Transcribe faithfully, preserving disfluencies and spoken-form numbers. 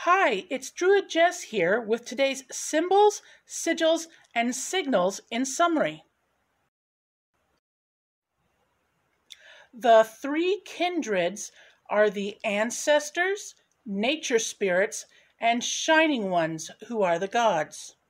Hi, it's Druid Jess here with today's symbols, sigils, and signals in Summery. The three kindreds are the ancestors, nature spirits, and shining ones, who are the gods.